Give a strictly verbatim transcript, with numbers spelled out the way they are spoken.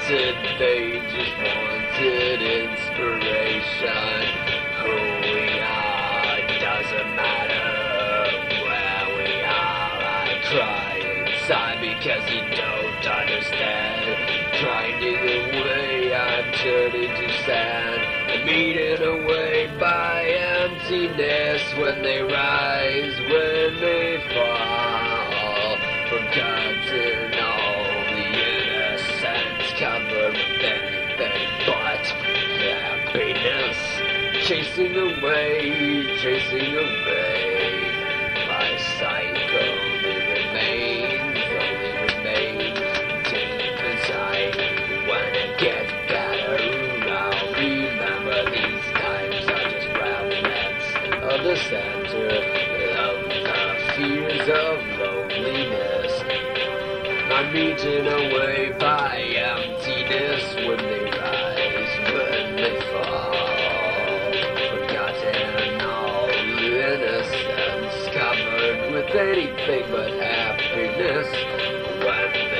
said they just wanted inspiration. Who we are doesn't matter where we are. I cry inside because you don't understand. Grinding away, I'm turning to sand. I'm eaten away by emptiness when they rise, when they fall. Forgotten all the innocence, covered with anything but happiness. Chasing away, chasing away. My cycle only remains, only remains deep inside. When it gets better, I'll remember these times are just remnants of the center of the fears of loneliness. I'm eaten away by emptiness when they rise, when they fall. Forgotten all innocence, covered with anything but happiness when they